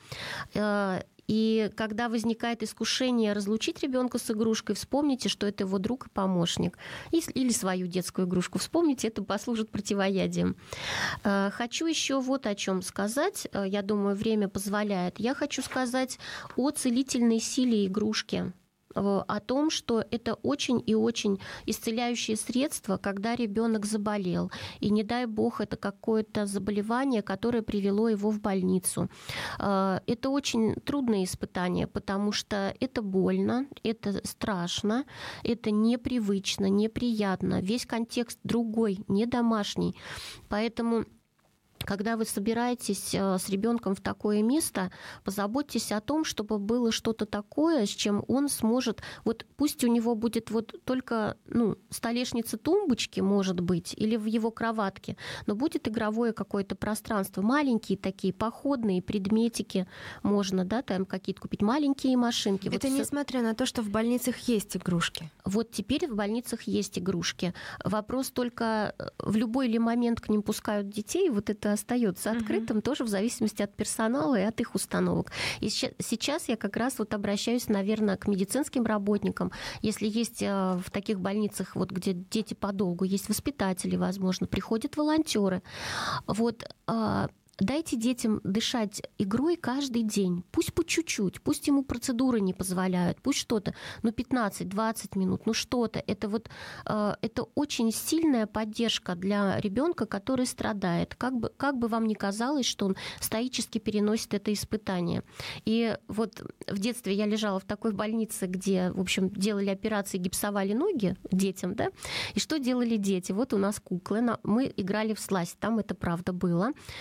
И когда возникает искушение разлучить ребенка с игрушкой, вспомните, что это его друг и помощник. Или свою детскую игрушку вспомните, это послужит противоядием. Хочу еще вот о чем сказать. Я думаю, время позволяет. Я хочу сказать о целительной силе игрушки. О том, что это очень и очень исцеляющее средство, когда ребенок заболел. И не дай бог, это какое-то заболевание, которое привело его в больницу. Это очень трудное испытание, потому что это больно, это страшно, это непривычно, неприятно. Весь контекст другой, не домашний. Поэтому когда вы собираетесь с ребенком в такое место, позаботьтесь о том, чтобы было что-то такое, с чем он сможет, вот пусть у него будет вот только столешница, тумбочки, может быть, или в его кроватке, но будет игровое какое-то пространство, маленькие такие походные предметики можно, да, там какие-то купить, маленькие машинки. Это вот несмотря на то, что в больницах есть игрушки. Вот теперь в больницах есть игрушки. Вопрос только, в любой ли момент к ним пускают детей, вот это остается открытым, тоже в зависимости от персонала и от их установок. И сейчас я как раз вот обращаюсь, наверное, к медицинским работникам. Если есть в таких больницах, вот, где дети подолгу, есть воспитатели, возможно, приходят волонтеры. Вот дайте детям дышать игрой каждый день. Пусть по чуть-чуть, пусть ему процедуры не позволяют, пусть что-то, 15-20 минут, что-то. Это вот это очень сильная поддержка для ребенка, который страдает. Как бы вам ни казалось, что он стоически переносит это испытание. И вот в детстве я лежала в такой больнице, где, в общем, делали операции, гипсовали ноги детям, да? И что делали дети? Вот у нас куклы, мы играли в сласть, там это правда было.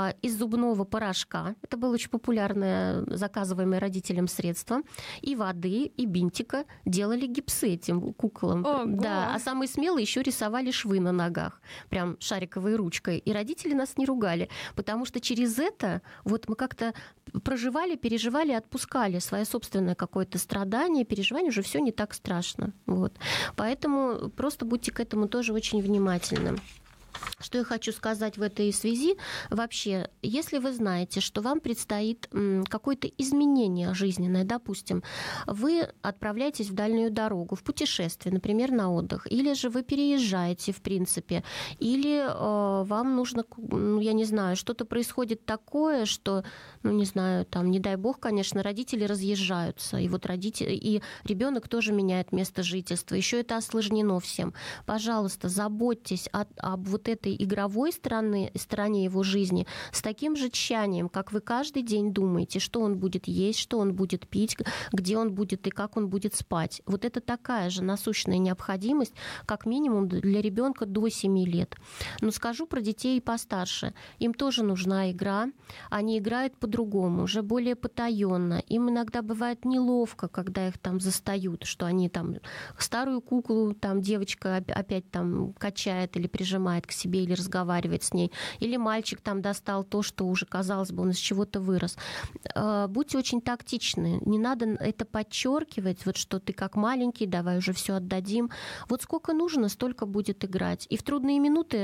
из зубного порошка. Это было очень популярное, заказываемое родителям средство. И воды, и бинтика. Делали гипсы этим куклам. Ого. Да, а самые смелые еще рисовали швы на ногах. Прям шариковой ручкой. И родители нас не ругали. Потому что через это вот мы как-то проживали, переживали, отпускали свое собственное какое-то страдание, переживание, уже все не так страшно. Вот. Поэтому просто будьте к этому тоже очень внимательны. Что я хочу сказать в этой связи? Вообще, если вы знаете, что вам предстоит какое-то изменение жизненное, допустим, вы отправляетесь в дальнюю дорогу, в путешествие, например, на отдых, или же вы переезжаете, в принципе, или вам нужно, я не знаю, что-то происходит такое, что, не знаю, там, не дай бог, конечно, родители разъезжаются, и вот родители, и ребенок тоже меняет место жительства, еще это осложнено всем. Пожалуйста, заботьтесь об вот этой игровой стороне его жизни с таким же тщанием, как вы каждый день думаете, что он будет есть, что он будет пить, где он будет и как он будет спать. Вот это такая же насущная необходимость, как минимум для ребенка до 7 лет. Но скажу про детей постарше. Им тоже нужна игра. Они играют по-другому, уже более потаенно. Им иногда бывает неловко, когда их там застают, что они там старую куклу, там девочка опять там качает или прижимает к себе, или разговаривает с ней, или мальчик там достал то, что уже, казалось бы, он из чего-то вырос. Будьте очень тактичны, не надо это подчеркивать, вот что ты как маленький, давай уже все отдадим. Вот сколько нужно, столько будет играть. И в трудные минуты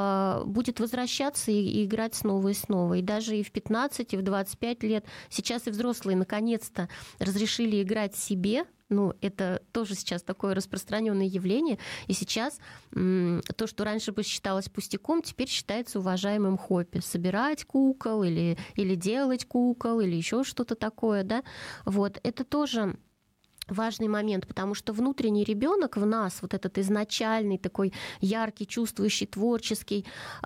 будет возвращаться и играть снова и снова. И даже и в 15, и в 25 лет сейчас и взрослые наконец-то разрешили играть себе. Это тоже сейчас такое распространенное явление. И сейчас то, что раньше бы считалось пустяком, теперь считается уважаемым хобби. Собирать кукол или делать кукол, или еще что-то такое. Да? Вот. Это тоже важный момент, потому что внутренний ребенок в нас, вот этот изначальный такой яркий, чувствующий, творческий,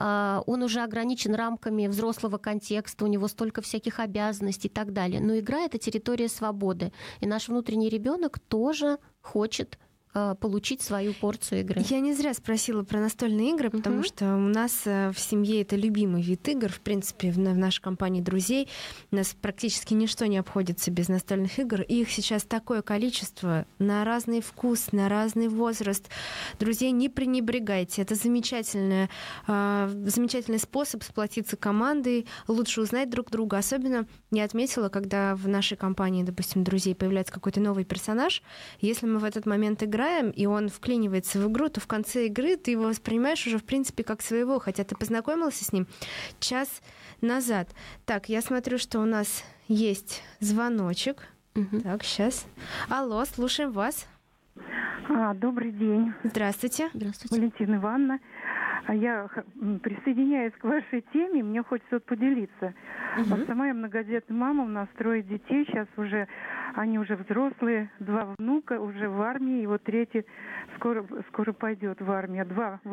он уже ограничен рамками взрослого контекста, у него столько всяких обязанностей и так далее. Но игра — это территория свободы, и наш внутренний ребенок тоже хочет получить свою порцию игры. Я не зря спросила про настольные игры, потому что у нас в семье это любимый вид игр. В принципе, в нашей компании друзей у нас практически ничто не обходится без настольных игр. И их сейчас такое количество на разный вкус, на разный возраст. Друзей, не пренебрегайте. Это замечательный способ сплотиться командой, лучше узнать друг друга. Особенно я отметила, когда в нашей компании, допустим, друзей появляется какой-то новый персонаж. Если мы в этот момент играем, и он вклинивается в игру, то в конце игры ты его воспринимаешь уже, в принципе, как своего, хотя ты познакомился с ним час назад. Так, я смотрю, что у нас есть звоночек. Так, сейчас. Алло, слушаем вас. Добрый день. Здравствуйте. Здравствуйте. Валентина Ивановна. Я присоединяюсь к вашей теме, мне хочется поделиться. Вот сама я многодетная мама, у нас 3 детей, сейчас они уже взрослые, 2 внука уже в армии, и вот 3 скоро пойдет в армию.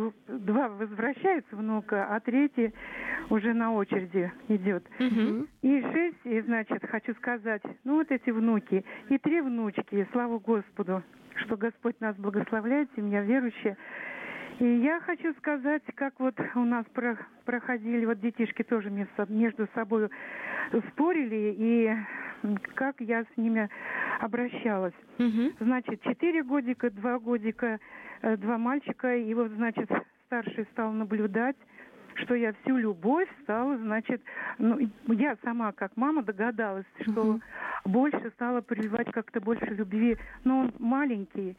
2 возвращаются внука, а 3 уже на очереди идет. И 6, и, значит, хочу сказать, вот эти внуки, и 3 внучки, слава Господу, что Господь нас благословляет, семья верующая. И я хочу сказать, как вот у нас проходили, вот детишки тоже между собой спорили, и как я с ними обращалась. Значит, 4 годика, 2 годика, 2 мальчика, и вот, значит, старший стал наблюдать, что я всю любовь стала, значит, я сама как мама догадалась, что больше стала прививать как-то больше любви. Но он маленький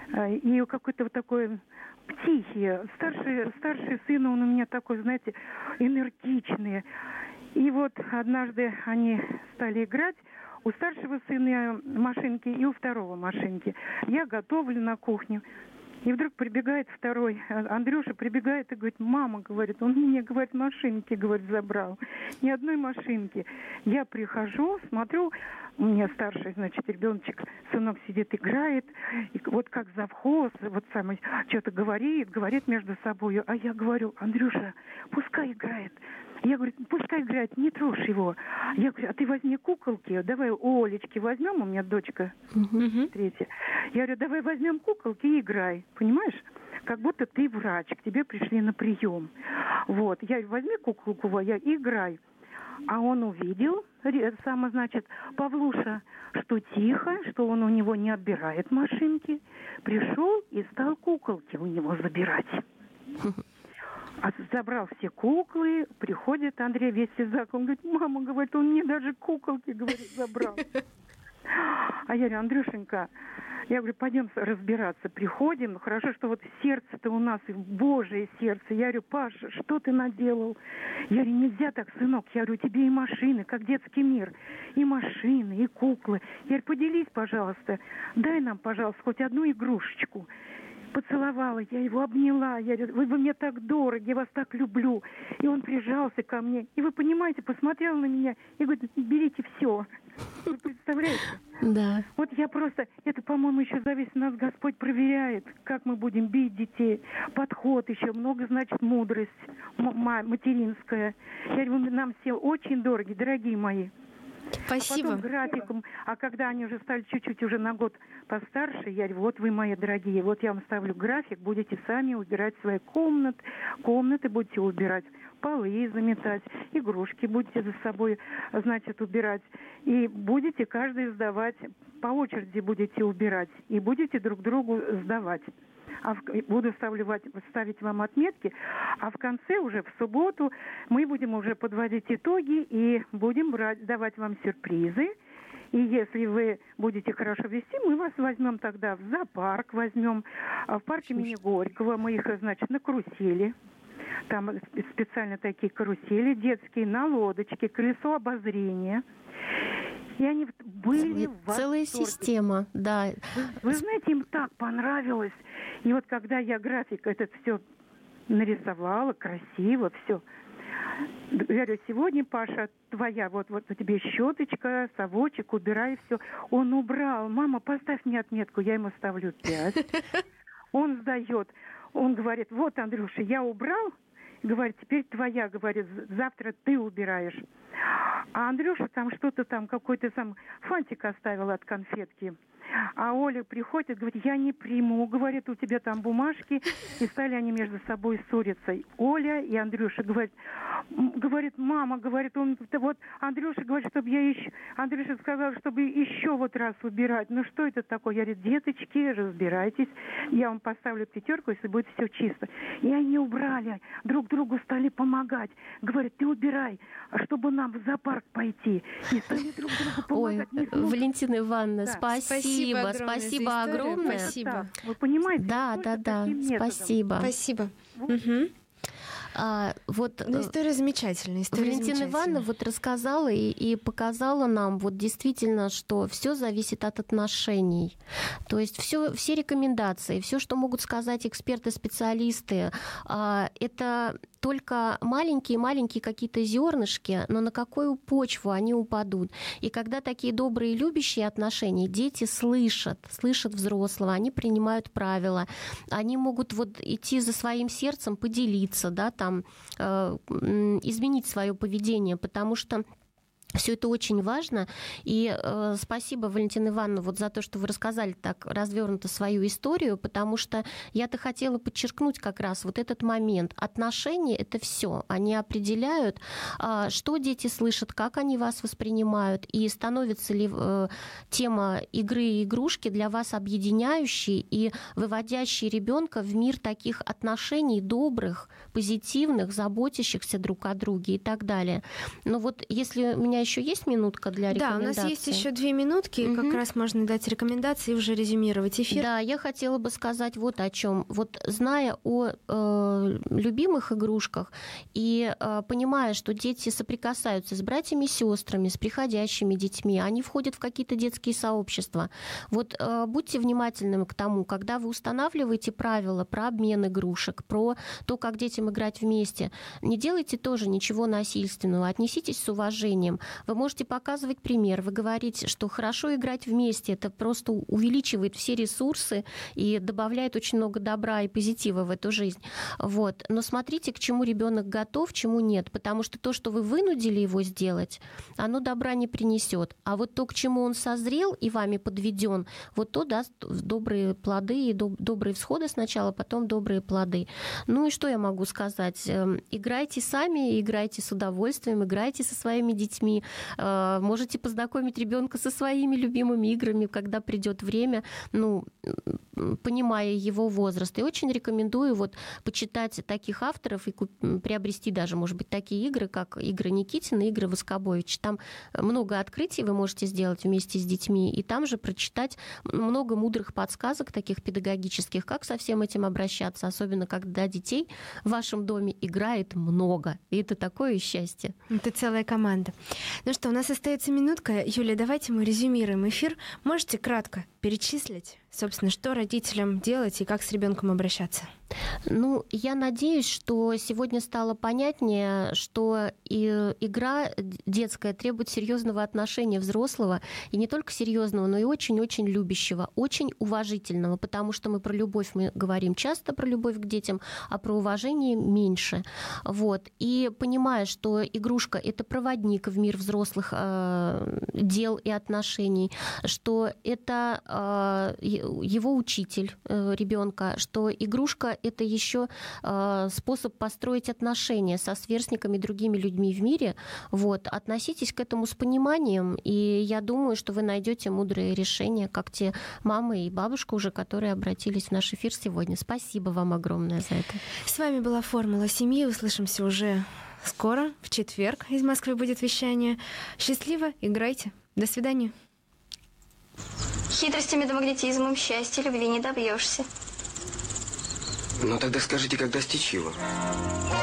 и какой-то вот такой тихий. Старший сын, он у меня такой, знаете, энергичный. И вот однажды они стали играть. У старшего сына машинки и у второго машинки. Я готовлю на кухне. И вдруг прибегает второй, Андрюша прибегает и говорит: мама, говорит, он мне, говорит, машинки, говорит, забрал. Ни одной машинки. Я прихожу, смотрю, у меня старший, значит, ребеночек, сынок сидит, играет, и вот как завхоз, вот самый, что-то говорит между собой. А я говорю: Андрюша, пускай играет. Я говорю: пускай играет, не трожь его. Я говорю: а ты возьми куколки, давай у Олечки возьмем, у меня дочка 3. Я говорю: давай возьмем куколки и играй, понимаешь? как будто ты врач, к тебе пришли на прием. Вот, я говорю, возьми куклу, я играй. А он увидел, значит, Павлуша, что тихо, что он у него не отбирает машинки. Пришел и стал куколки у него забирать. Забрал все куклы, приходит Андрей весь сизак, он говорит, мама, говорит, он мне даже куколки, говорит, забрал. А я говорю, Андрюшенька, я говорю, пойдем разбираться. Приходим, хорошо, что вот сердце-то у нас, Божие сердце. Я говорю, Паша, что ты наделал? Я говорю, нельзя так, сынок. Я говорю, тебе и машины, как детский мир. И машины, и куклы. Я говорю, поделись, пожалуйста. Дай нам, пожалуйста, хоть одну игрушечку. Поцеловала, я его обняла. Я говорю, вы мне так дороги, я вас так люблю. И он прижался ко мне. И вы понимаете, посмотрел на меня и говорит, берите все. Вы представляете? Да. Вот я просто, это, по-моему, еще зависит, нас Господь проверяет, как мы будем бить детей. Подход еще, много, значит, мудрость материнская. Я говорю, нам все очень дороги, дорогие мои. Спасибо. Потом графиком, а когда они уже стали чуть-чуть уже на год постарше, я говорю, вот вы, мои дорогие, вот я вам ставлю график, будете сами убирать свои комнаты будете убирать, полы заметать, игрушки будете за собой, значит, убирать. И будете каждый сдавать, по очереди будете убирать, и будете друг другу сдавать. Буду ставить вам отметки, а в конце уже в субботу мы будем уже подводить итоги и будем давать вам сюрпризы. И если вы будете хорошо вести, мы вас возьмем тогда в зоопарк, возьмем в парке имени Горького, мы их, значит, на карусели. Там специально такие карусели детские, на лодочке, колесо обозрения. И они были в восторге. Целая система, да. Вы знаете, им так понравилось. И вот когда я график этот все нарисовала, красиво, все. Говорю, сегодня, Паша, твоя, вот тебе щеточка, совочек, убирай все. Он убрал. Мама, поставь мне отметку, я ему ставлю 5. Он сдает. Он говорит, вот, Андрюша, я убрал. Говорит, теперь твоя, говорит, завтра ты убираешь. А Андрюша там что-то там, какой-то сам фантик оставил от конфетки. А Оля приходит, говорит, я не приму, говорит, у тебя там бумажки. И стали они между собой ссориться. Оля и Андрюша говорит, мама, говорит, вот Андрюша говорит, чтобы я еще... Андрюша сказал, чтобы еще вот раз убирать. Ну что это такое? Я говорю, деточки, разбирайтесь. Я вам поставлю 5, если будет все чисто. И они убрали, друг другу стали помогать. Говорит, ты убирай, чтобы нам в зоопарк пойти. И стали друг другу помогать. Ой, Валентина Ивановна, да. Спасибо огромное. Спасибо. Вы понимаете? Да. Спасибо. Спасибо. История замечательная. Валентина Ивановна вот рассказала и показала нам вот действительно, что все зависит от отношений. То есть все рекомендации, все, что могут сказать эксперты, специалисты, это только маленькие какие-то зернышки, но на какую почву они упадут. И когда такие добрые, любящие отношения, дети слышат взрослого, они принимают правила, они могут вот идти за своим сердцем, поделиться, да, там, изменить свое поведение, потому что все это очень важно. И спасибо, Валентина Ивановна, вот за то, что вы рассказали так развернуто свою историю, потому что я-то хотела подчеркнуть как раз вот этот момент. Отношения — это все. Они определяют, что дети слышат, как они вас воспринимают, и становится ли тема игры и игрушки для вас объединяющей и выводящей ребенка в мир таких отношений добрых, позитивных, заботящихся друг о друге и так далее. Но вот если у меня еще есть минутка для рекомендаций? Да, у нас есть еще 2 минутки, как раз можно дать рекомендации и уже резюмировать эфир. Да, я хотела бы сказать вот о чем. Вот зная о любимых игрушках и понимая, что дети соприкасаются с братьями и сестрами, с приходящими детьми, они входят в какие-то детские сообщества. Вот будьте внимательны к тому, когда вы устанавливаете правила про обмен игрушек, про то, как детям играть вместе, не делайте тоже ничего насильственного, отнеситесь с уважением. Вы можете показывать пример, вы говорите, что хорошо играть вместе, это просто увеличивает все ресурсы и добавляет очень много добра и позитива в эту жизнь. Вот. Но смотрите, к чему ребенок готов, чему нет, потому что то, что вы вынудили его сделать, оно добра не принесет. А вот то, к чему он созрел и вами подведен, вот то даст добрые плоды и добрые всходы сначала, потом добрые плоды. Ну и что я могу сказать? Играйте сами, играйте с удовольствием, играйте со своими детьми. Можете познакомить ребенка со своими любимыми играми, когда придет время, ну, понимая его возраст. И очень рекомендую вот почитать таких авторов и приобрести даже, может быть, такие игры, как игры Никитина, игры Воскобойевича. Там много открытий вы можете сделать вместе с детьми, и там же прочитать много мудрых подсказок, таких педагогических, как со всем этим обращаться, особенно когда детей в вашем доме играет много. И это такое счастье. Это целая команда. Ну что, у нас остается минутка. Юлия, давайте мы резюмируем эфир. Можете кратко перечислить, собственно, что родителям делать и как с ребенком обращаться? Ну, я надеюсь, что сегодня стало понятнее, что и игра детская требует серьезного отношения взрослого, и не только серьезного, но и очень-очень любящего, очень уважительного, потому что мы про любовь мы говорим часто, про любовь к детям, а про уважение меньше. Вот. И понимая, что игрушка — это проводник в мир взрослых дел и отношений, что это его учитель ребенка, что игрушка — это еще способ построить отношения со сверстниками и другими людьми в мире. Вот. Относитесь к этому с пониманием, и я думаю, что вы найдете мудрые решения, как те мамы и бабушка уже, которые обратились в наш эфир сегодня. Спасибо вам огромное за это. С вами была «Формула семьи». Услышимся уже скоро, в четверг. Из Москвы будет вещание. Счастливо, играйте. До свидания. Хитростями да магнетизмом счастья, любви не добьешься. Ну тогда скажите, как достичь его.